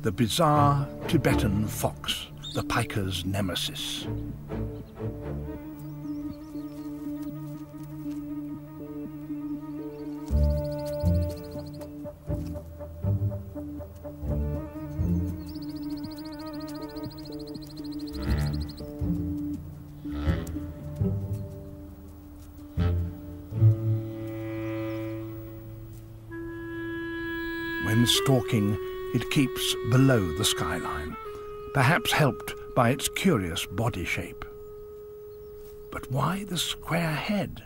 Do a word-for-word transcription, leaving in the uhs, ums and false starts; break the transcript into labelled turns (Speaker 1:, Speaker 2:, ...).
Speaker 1: the bizarre Tibetan fox, the piker's nemesis. When stalking, it keeps below the skyline, perhaps helped by its curious body shape. But why the square head?